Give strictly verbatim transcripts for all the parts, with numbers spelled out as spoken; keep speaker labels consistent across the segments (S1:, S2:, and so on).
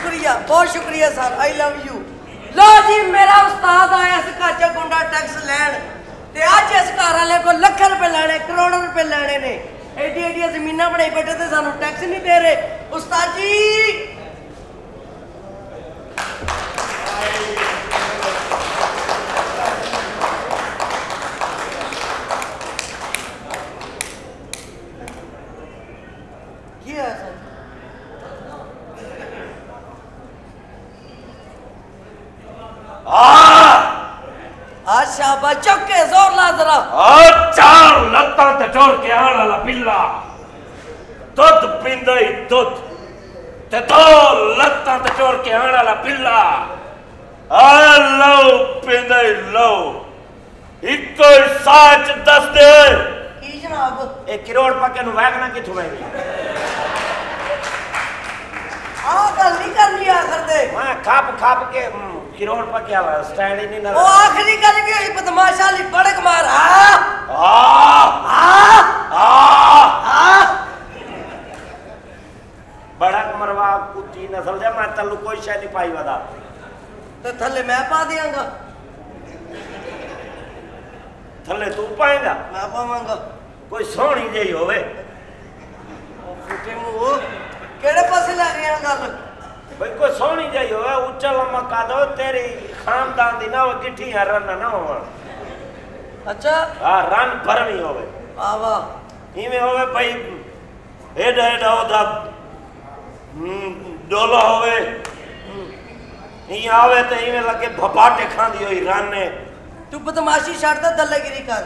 S1: शुक्रिया बहुत शुक्रिया सर आई लव यू। लो जी मेरा उस्ताद आया इस घर च गुंडा टैक्स लैन ते अज इस घर वाले को लख रुपए लेने करोड़ों रुपए लेने ने एडी एडिया जमीना बनाई बैठे ते सानू टैक्स नहीं दे रहे। उस्ताद जी क्या है सर? अच्छा चौके जोर ला जरा
S2: चार लत्ता ते चोर के आने वाला पिल्ला दुध पींदा ही दुध ते दो लत्ता ते चोर के आने वाला पिल्ला आ लो पींदा ही लो इको साच दस दे
S1: की जनाब
S2: एक करोड़ पक्के नु वैगना किथों आएगी
S1: आ गल नहीं करनी आखिर दे
S2: मैं खाप खाप के करोड़ पक्के वाला स्टैंड ही नहीं
S1: ओ आखिरी गल के बदमाश वाली बड़क मार आ
S2: आ आ
S1: आ
S2: बड़क मरवा कुत्ती नस्ल दे मैं तल्लू कोई शय नहीं पाई वदा
S1: तो थल्ले मैं पा देंगा
S2: थल्ले तू पाएगा
S1: मैं पावांगा
S2: कोई सोहनी जही होवे
S1: ओ फुटे मुंह केड़े पासे ले गया गल
S2: भाई कोई सोहनी जही होवे ऊंचा लम्बा कादो तेरी खानदान दी ना हो गिठी रन ना हो
S1: अच्छा
S2: हां रन भरमी होवे
S1: वाह वाह
S2: इमे होवे भाई हेड हेड होदा डोला होवे ई आवे ते इमे लगे भपाटे खांदी होई रन ने
S1: तू बदमाशी छड़ दे दल्लेगिरी कर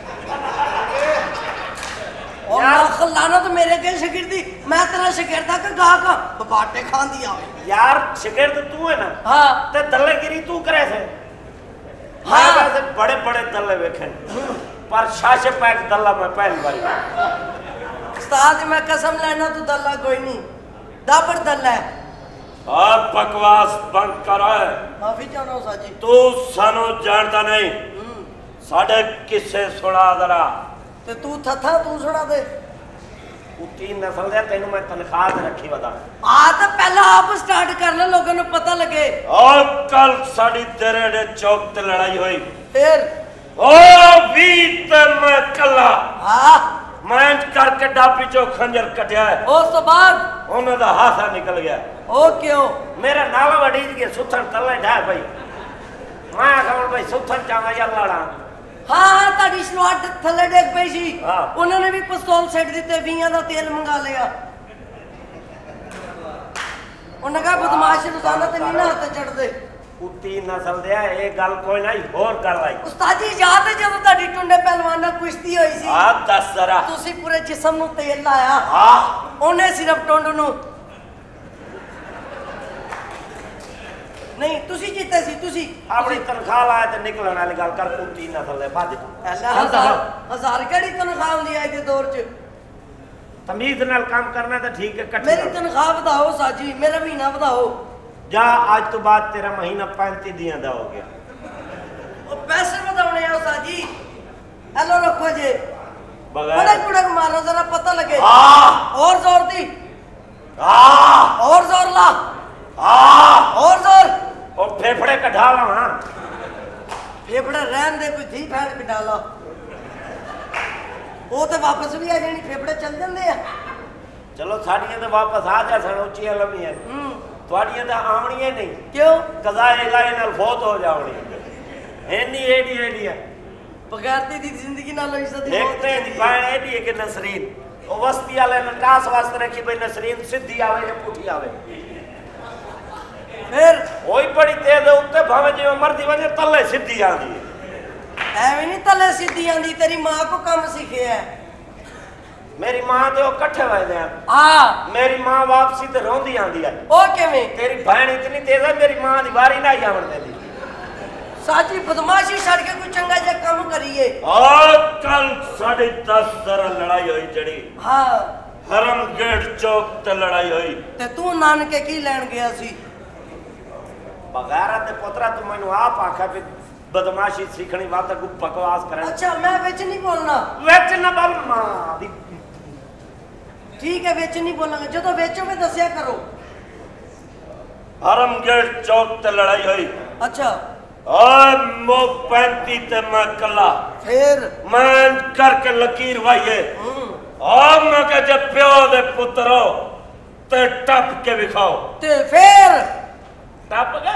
S1: और ना खलाना तो मेरे के शागिर्दी मैं तेरा शागिर्द का गा का बपाटे खान दिया
S2: यार शागिर्द तू है ना
S1: हां
S2: ते दल्लेगिरी तू करे से
S1: हां
S2: वैसे बड़े बड़े दल्ले देखे पर शाशे पैक दल्ला मैं पहली बार
S1: उस्ताद मैं कसम लेना तू दल्ला कोई नहीं दाबड़ दल्ला है
S2: और बकवास बंद कर
S1: माफी चाहना हूं साजी
S2: तू सानू जानता नहीं साडे किस्से सुना जरा
S1: ते तू थथा तू सुना दे
S2: कुत्ती नस्ल दे तेनु मैं तनख्वाह ते रखी वदा
S1: आ तो पहला आप स्टार्ट कर ले लोगों को पता लगे
S2: और कल साडी तेरे दे चौक ते लड़ाई हुई
S1: फिर
S2: ओ वीत मैं कला
S1: हां
S2: मैं करके डापी चो खंजर कटिया है
S1: उस तो बाद
S2: उन्हें दा हाथा निकल गया
S1: ओ क्यों
S2: मेरा नाला वडीज के सुथन तले ढा भाई मैं कहूं भाई सुथन चावा या लड़ा
S1: हां हां ताडी स्लॉट थले डेग पई सी
S2: हां
S1: उन्होंने भी पिस्तौल सेट दिते बीस दा तेल मंगा लिया उन्हें कहा बदमाश रोजाना ते नहीं ना हाथ चढ़ दे
S2: कुत्ती नस्ल दे ए गल कोई नहीं और गल आई
S1: उस्ताद जी याद है जब ताडी टुंडे पहलवान नाल कुश्ती होई सी
S2: हां दस जरा
S1: तुसी पूरे जिस्म नु तेल लाया
S2: हां
S1: ओने सिर्फ टुंड नु नहीं तुसी जीते सी तुसी
S2: अपनी तनख्वाह लाए ते निकलण वाली गल कर कुत्ती नस्ल दे भज
S1: अल्लाह हजार हजार केड़ी तनख्वाह हुंदी है इस दौर च
S2: तमीज नाल काम करना तो ठीक है कट
S1: मेरी तनख्वाह बताओ साजी मेरा महीना बताओ
S2: जा आज तो बाद तेरा महीना पैंतीस दिया दा हो गया
S1: ओ पैसे बताने आओ साजी हेलो रखो जे
S2: बगैर
S1: बड़ा कुड़ा मारो जरा पता लगे
S2: हां
S1: और जोर दी
S2: हां
S1: और जोर ला
S2: हां
S1: और जोर
S2: और फेफड़े कढ़ा ला हां
S1: फेफड़ा रहन दे कोई थी फैन कढ़ा ला वो तो वापस भी आ जानी फेफड़े चल जाते हैं
S2: चलो साड़ियां तो वापस आ जा सन उच्चियां लम्बियां थोड़ियां तो आवणियां नहीं
S1: क्यों
S2: कज़ाए इलाही नाल फौत हो जावणी एनी एडी एडी है
S1: बगैरती दी जिंदगी नाल इज्जत दी
S2: एक ते दी पाण एडी है कि नसरीन ओ वस्ती वाले ने टास वास्ते रखी भाई नसरीन सीधी आवे या पुठी आवे
S1: फिर
S2: ओई बड़ी तेज उत्ते भावे जिवें मर्दी वजे तले सीधी आंदी
S1: ऐਵੇਂ नहीं तले सीधी आंदी तेरी मां को काम सीखे है
S2: मेरी मां ते ओ कट्ठे वजदे हैं
S1: हां
S2: मेरी मां वापसी ते रोंदी आंदी है
S1: ओ किवें
S2: तेरी बहन इतनी तेज है मेरी मां दी वारी ना आवण देंदी
S1: साची बदमाशी छड़ के कोई चंगा जा काम करिए
S2: और कल साढ़े दस जरा लड़ाई हुई जड़ी
S1: हां
S2: हरम गेट चौक ते लड़ाई हुई
S1: ते तू नानके की लेन गया सी
S2: बगैर ते पुत्रा तू मैनू आप आखा भी बदमाशी सीखनी बात को बकवास करे
S1: अच्छा मैं विच नहीं बोलना
S2: विच ना बोल मां दी
S1: ठीक है विच नहीं बोलांगा जो तो विचों में दसिया करो
S2: हरमगेट चौक ते लड़ाई हुई।
S1: अच्छा
S2: ओए मो पैंती ते मैं कला
S1: फिर
S2: मैं करके लकीर वाइए और मैं के जब प्यो दे पुत्रो ते टप के विखाओ
S1: ते फिर
S2: टप के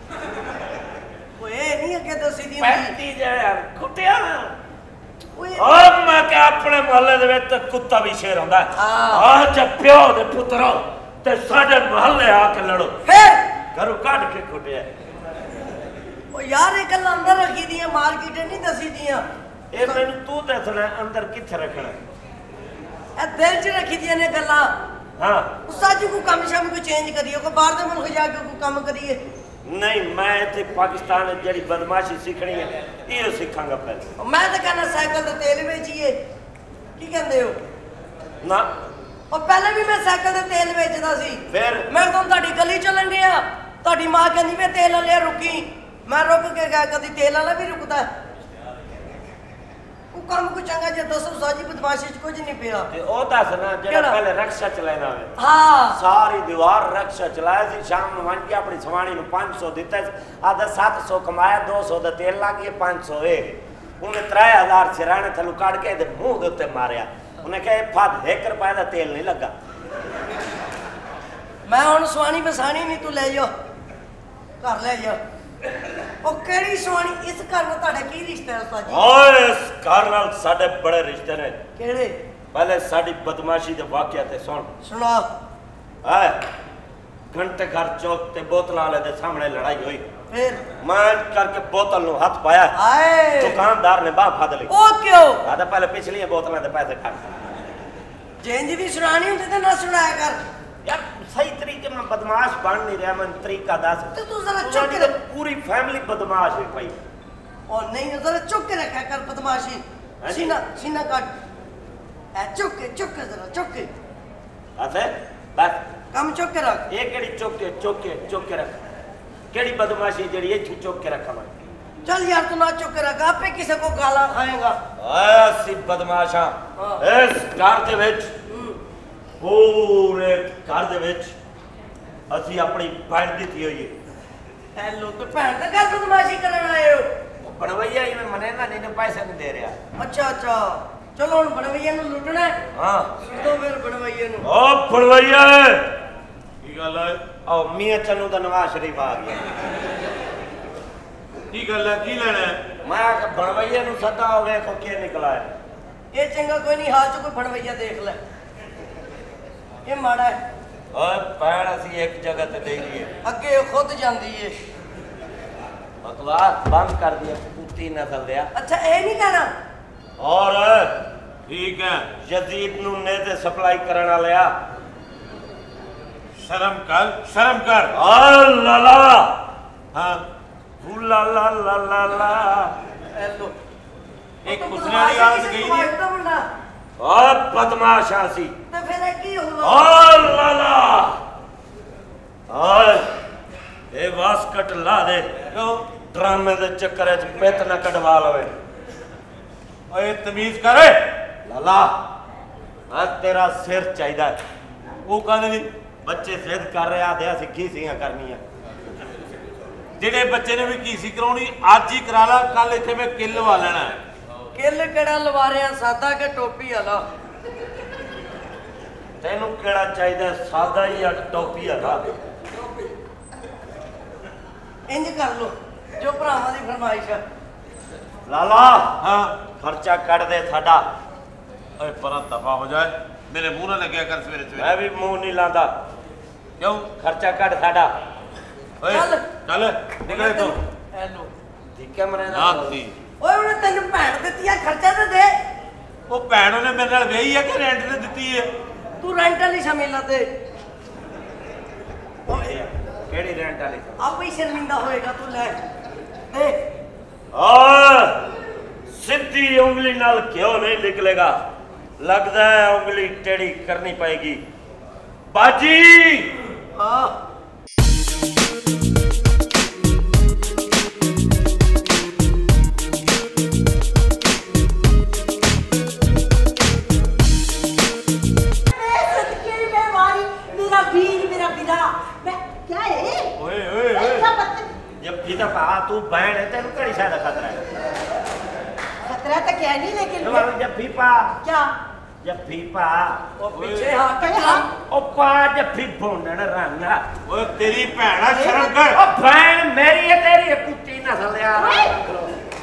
S1: ओए नहीं अगे दसी दी
S2: पैंती जे यार कुटिया ना
S1: ओए
S2: और मैं के अपने मोहल्ले दे विच कुत्ता भी शेर होंदा है
S1: हां
S2: आ जब प्यो दे पुत्रो ते साडे मोहल्ले आके लड़ो
S1: फिर
S2: घरों काट के कुटिया
S1: ओ यार ये गल अंदर रखी दी मार्केट नहीं दसी दियां
S2: ए मैनू तू दसना अंदर किथे रखना
S1: ए दिल च रखी दी ने गल्ला
S2: हां
S1: उस्ताद जी को काम शाम को चेंज करियो को बाहर दे मुल्क जाके को काम करिए
S2: नहीं मैं इथे पाकिस्तान में जड़ी बदमाशी सीखनी है ये सीखांगा पहले
S1: मैं तो कहना साइकिल ते तेल बेचिए की कहंदे हो
S2: ना
S1: और पहले भी मैं साइकिल ते तेल बेचदा सी
S2: फिर
S1: मैं तो ਤੁਹਾਡੀ ਗਲੀ ਚੱਲਣ ਡਿਆ ਤੁਹਾਡੀ ਮਾਂ ਕਹਿੰਦੀ ਵੇ ਤੇਲ ਵਾਲੇ ਰੁਕੀ ਮੈਂ ਰੁਕ ਕੇ ਗਿਆ ਕਦੀ ਤੇਲ ਵਾਲਾ ਵੀ ਰੁਕਦਾ ਉਹ ਕੰਮ ਕੋ ਚੰਗਾ ਜੇ ਦੱਸੋ ਸਾਜੀ ਬਦਮਾਸ਼ੀ ਚ ਕੁਝ ਨਹੀਂ ਪਿਆ
S2: ਤੇ ਉਹ ਦੱਸਣਾ ਜਿਹੜਾ ਪਹਿਲੇ ਰਕਸ਼ਾ ਚਲਾਇਨਾ ਵੇ
S1: ਹਾਂ
S2: ਸਾਰੀ ਦੀਵਾਰ ਰਕਸ਼ਾ ਚਲਾਇਆ ਸੀ ਸ਼ਾਮ ਨੂੰ ਵੰਡ ਕੇ ਆਪਣੀ ਸਵਾਣੀ ਨੂੰ ਪੰਜ ਸੌ ਦਿੱਤਾ ਆਦਾ ਸੱਤ ਸੌ ਕਮਾਇਆ ਦੋ ਸੌ ਦਾ ਤੇਲ ਲੱਗ ਗਿਆ ਪੰਜ ਸੌ ਇਹ ਉਹਨੇ ਤਿੰਨ ਹਜ਼ਾਰ ਸਿਰਾਣੇ ਥੱਲੋਂ ਕੱਢ ਕੇ ਇਹਦੇ ਮੂੰਹ ਦੇ ਉੱਤੇ ਮਾਰਿਆ ਉਹਨੇ ਕਿਹਾ ਇਹ ਫੱਦ ਇੱਕ ਰੁਪਏ ਦਾ ਤੇਲ ਨਹੀਂ ਲੱਗਾ
S1: ਮੈਂ ਹੁਣ ਸਵਾਣੀ ਵਸਾਣੀ ਨਹੀਂ ਤੂੰ ਲੈ ਜਾ ਘਰ ਲੈ ਜਾ ਉਹ ਕਿਹੜੀ ਸਵਾਣੀ ਇਸ ਘਰ ਨਾਲ ਤੁਹਾਡਾ ਕੀ ਰਿਸ਼ਤਾ ਹੈ ਸਾਜੀ
S2: ਓਏ ਇਸ ਘਰ ਨਾਲ ਸਾਡੇ ਬੜੇ ਰਿਸ਼ਤੇ ਨੇ
S1: ਕਿਹੜੇ
S2: ਪਹਿਲੇ ਸਾਡੀ ਬਦਮਾਸ਼ੀ ਦੇ ਵਾਕਿਆ ਤੇ ਸੁਣ
S1: ਸੁਣਾ
S2: ਹੈ ਘੰਟੇ ਘਰ ਚੌਕ ਤੇ ਬੋਤਲਾਂ ਵਾਲੇ ਦੇ ਸਾਹਮਣੇ ਲੜਾਈ ਹੋਈ
S1: ਫਿਰ
S2: ਮੈਂ ਕਰਕੇ ਬੋਤਲ ਨੂੰ ਹੱਥ ਪਾਇਆ
S1: ਆਏ
S2: ਦੁਕਾਨਦਾਰ ਨੇ ਬਾਹ ਫੜ ਲਈ
S1: ਉਹ ਕਿਉਂ
S2: ਆਦਾ ਪਹਿਲੇ ਪਿਛਲੀਆਂ ਬੋਤਲਾਂ ਦੇ ਪੈਸੇ ਖਾ
S1: ਜੈਂਜੀ ਦੀ ਸੁਣਾਣੀ ਹੁੰਦੀ ਤੇ ਨਾ ਸੁਣਾਇਆ ਕਰ
S2: यार सही तरीके में बदमाश बन नहीं रहा मैं तरीका दस
S1: तो तू जरा चुप के
S2: पूरी फैमिली बदमाश है भाई
S1: और नहीं जरा चुप के रखा कर बदमाशी सीना सीना काट ए चुप के चुप के जरा चुप के
S2: असे बस
S1: कम चुप के रख
S2: ये केड़ी चुप के चुप के चुप के रख केड़ी बदमाशी जड़ी ये चुप के रखा मैं
S1: चल यार तू ना चुप के रख आपे किसी को गाला खाएगा
S2: ऐसी बदमाशा इस घर दे विच पूरे घर दे विच ਅਸੀਂ ਆਪਣੀ ਭੈਣ ਦਿੱਤੀ ਹੋਈ ਹੈ
S1: ਹੈਲੋ ਤੇ ਭੈਣ ਦਾ ਘਰ ਬਦਮਾਸ਼ੀ ਕਰਨ ਆਏ ਹੋ
S2: ਬਣਵਈਆ ਹੀ ਮੈਂ ਮਨੇ ਨਾ ਨਹੀਂ ਪੈਸੇ ਨਹੀਂ ਦੇ ਰਿਹਾ
S1: ਅੱਛਾ ਅੱਛਾ ਚਲੋ ਹੁਣ ਬਣਵਈਆ ਨੂੰ ਲੁੱਟਣਾ
S2: ਹਾਂ
S1: ਸੁਣੋ ਫਿਰ ਬਣਵਈਆ ਨੂੰ
S2: ਓ ਬਣਵਈਆ ਕੀ ਗੱਲ ਹੈ ਆ ਮੀਆਂ ਚੰਨੂ ਦਾ ਨਵਾਜ਼ ਸ਼ਰੀਫ ਆ ਗਿਆ ਕੀ ਗੱਲ ਹੈ ਕੀ ਲੈਣਾ ਮੈਂ ਕਿ ਬਣਵਈਆ ਨੂੰ ਸੱਦਾ ਹੋ ਵੇਖੋ ਕੀ ਨਿਕਲਾ ਹੈ
S1: ਇਹ ਚੰਗਾ ਕੋਈ ਨਹੀਂ ਹਾਲ ਚ ਕੋਈ ਬਣਵਈਆ ਦੇਖ ਲੈ ਇਹ ਮਾੜਾ ਹੈ
S2: ਓਏ ਪੈਣ ਅਸੀਂ ਇੱਕ ਜਗ੍ਹਾ ਤੇ ਦੇ ਲਈਏ
S1: ਅੱਗੇ ਖੁਦ ਜਾਂਦੀ ਏ
S2: ਬਕਵਾਸ ਬੰਦ ਕਰ ਦਿਆ ਕੁੱਤੀ ਨਸਲ ਦਿਆ
S1: ਅੱਛਾ ਇਹ ਨਹੀਂ ਕਹਿਣਾ
S2: ਔਰ ਠੀਕ ਹੈ ਯਜ਼ੀਦ ਨੂੰ ਨੇ ਤੇ ਸਪਲਾਈ ਕਰਨ ਵਾਲਿਆ ਸ਼ਰਮ ਕਰ ਸ਼ਰਮ ਕਰ ਆ ਲਾ ਲਾ ਹਾਂ ਲਾ ਲਾ ਲਾ ਲਾ ਲਾ
S1: ਹੈਲੋ
S2: ਇੱਕ ਕੁਸਨੇ ਵਾਲੀ ਆਵਾਜ਼ ਗਈ ਨਹੀਂ ਆ ਬਦਮਾਸ਼ਾ ਸੀ
S1: ਤੇ ਫਿਰ ਇਹ ਕੀ ਹੋਣਾ
S2: ਆ ਲਾ ਲਾ ਆ ਇਹ ਵਾਸਕਟ ਲਾ ਦੇ ਕਿਉਂ ਡਰਾਮੇ ਦੇ ਚੱਕਰ ਚ ਪਿੱਤ ਨਾ ਕਢਵਾ ਲਵੇ ਓਏ ਤਮੀਜ਼ ਕਰ ਲਾਲਾ ਆ ਤੇਰਾ ਸਿਰ ਚਾਹੀਦਾ ਉਹ ਕਹਿੰਦੇ ਨਹੀਂ ਬੱਚੇ ਸਿੱਧ ਕਰ ਰਿਹਾ ਤੇ ਅਸੀਂ ਕੀ ਸੀਆਂ ਕਰਨੀਆਂ ਜਿਹੜੇ ਬੱਚੇ ਨੇ ਵੀ ਕੀ ਸੀ ਕਰਾਉਣੀ ਅੱਜ ਹੀ ਕਰਾ ਲਾ ਕੱਲ ਇੱਥੇ ਮੈਂ ਕਿੱਲ ਵਾ ਲੈਣਾ
S1: ਕਿੱਲ ਕਿਹੜਾ ਲਵਾ ਰਿਆ ਸਾਦਾ ਕਿ ਟੋਪੀ ਵਾਲਾ
S2: ਤੈਨੂੰ ਕਿਹੜਾ ਚਾਹੀਦਾ ਸਾਦਾ ਹੀ ਆ ਟੋਪੀ ਵਾਲਾ
S1: ਇੰਜ ਕਰ ਲੋ ਜੋ ਭਰਾਵਾਂ ਦੀ ਫਰਮਾਇਸ਼ ਹੈ
S2: ਲਾਲਾ ਹਾਂ ਖਰਚਾ ਕੱਢ ਦੇ ਸਾਡਾ ਓਏ ਪਰਾਂ ਦਫਾ ਹੋ ਜਾਏ ਮੇਰੇ ਮੂੰਹ ਨਾਲ ਲੱਗਿਆ ਕਰ ਸਵੇਰੇ ਸਵੇਰੇ ਮੈਂ ਵੀ ਮੂੰਹ ਨਹੀਂ ਲਾਂਦਾ ਕਿਉਂ ਖਰਚਾ ਕੱਢ ਸਾਡਾ ਓਏ ਚੱਲ ਨਿਕਲੇ ਤੂੰ
S1: ਹੈਲੋ
S2: ਠੀਕ ਹੈ ਮਰੇ ਨਾਲ ਸੀ
S1: ਓਏ ਉਹਨੇ ਤੈਨੂੰ ਭੈਣ ਦਿੱਤੀ ਆ ਖਰਚਾ ਤੇ ਦੇ
S2: ਉਹ ਭੈਣ ਉਹਨੇ ਮੇਰੇ ਨਾਲ ਵਿਆਹੀ ਆ ਕਿ ਰੈਂਟ ਤੇ ਦਿੱਤੀ ਹੈ
S1: ਤੂੰ ਰੈਂਟ ਵਾਲੀ ਸ਼ਮੀਲਾ ਤੇ
S2: ਓਏ ਕਿਹੜੀ ਰੈਂਟ ਵਾਲੀ
S1: ਆਪੇ ਹੀ ਸ਼ਰਮਿੰਦਾ ਹੋਏਗਾ ਤੂੰ ਲੈ ਦੇ
S2: ਆ ਸਿੱਧੀ ਉਂਗਲੀ ਨਾਲ ਕਿਉਂ ਨਹੀਂ ਨਿਕਲੇਗਾ लगता है उंगली टेढ़ी करनी पड़ेगी बाजी
S1: हाँ
S3: मेरा वीर मेरा विदा मैं क्या है
S2: ओए ओए ओए जफ्फी तो पा तू बहन है तेन घड़ी सा खतरा है
S3: खतरा तो क्या नहीं लेकिन
S2: जफ्फी पा
S3: क्या
S2: जफ्फी पा
S1: ओ पीछे हाथ
S3: हाथ
S2: ओ पा जफ्फी भोंडन रंगा
S4: ओए तेरी भैन शर्म कर
S2: ओ बहन मेरी है तेरी कुत्ती नस्ल यार